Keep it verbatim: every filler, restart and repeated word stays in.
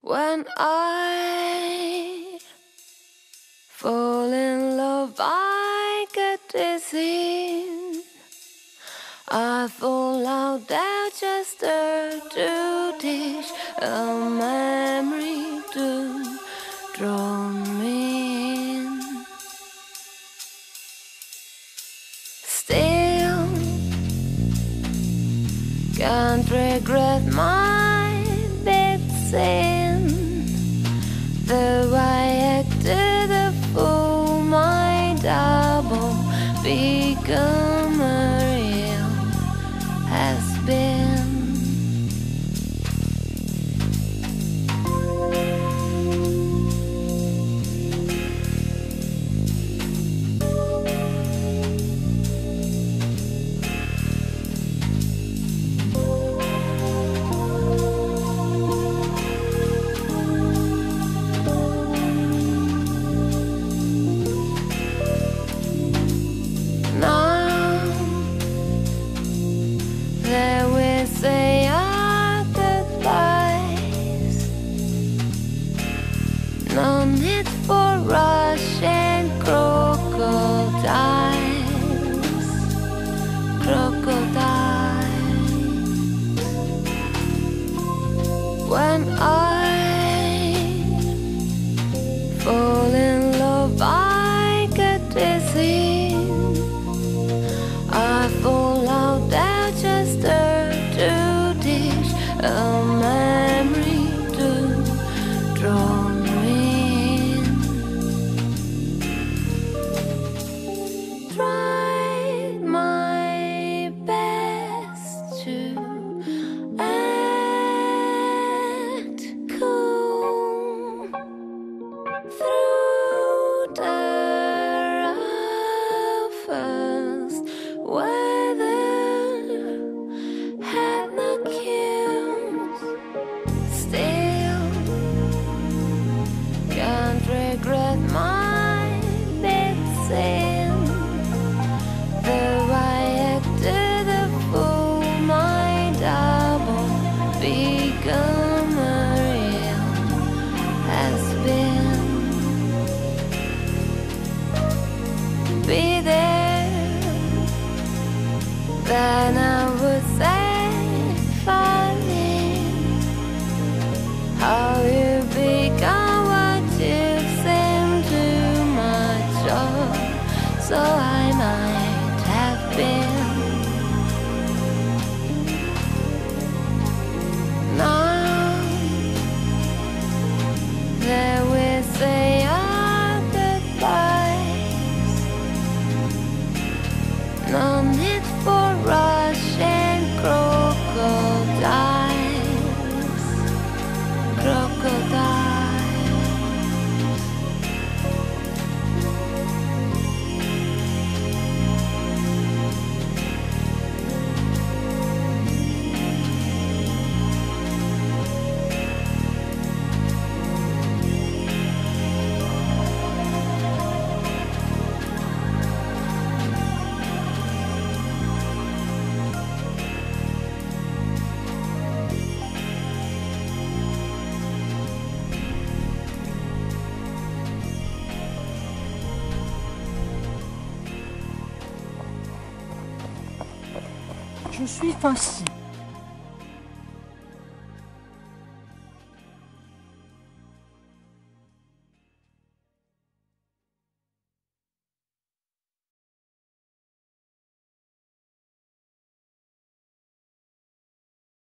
When I fall in love, I get dizzy. I fall out there just to dish a memory to draw me in. Still can't regret my big sin. Though I acted a fool, my double become a real has been. There we say our goodbyes. No need for Russian crocodiles. Crocodiles. When I fall in love, I get dizzy. I fall out there just to dish a memory to draw me in. Tried my best to act cool through the roughest weather. Had no cues. Still can't regret my big sin. Though I acted a fool, my double become a real has been. Be there, then I would say falling. How you become what you seem too much of, so I might have been. Now there we say our goodbyes. No need for Russian crocodiles. Crocodiles. Je suis Fancy.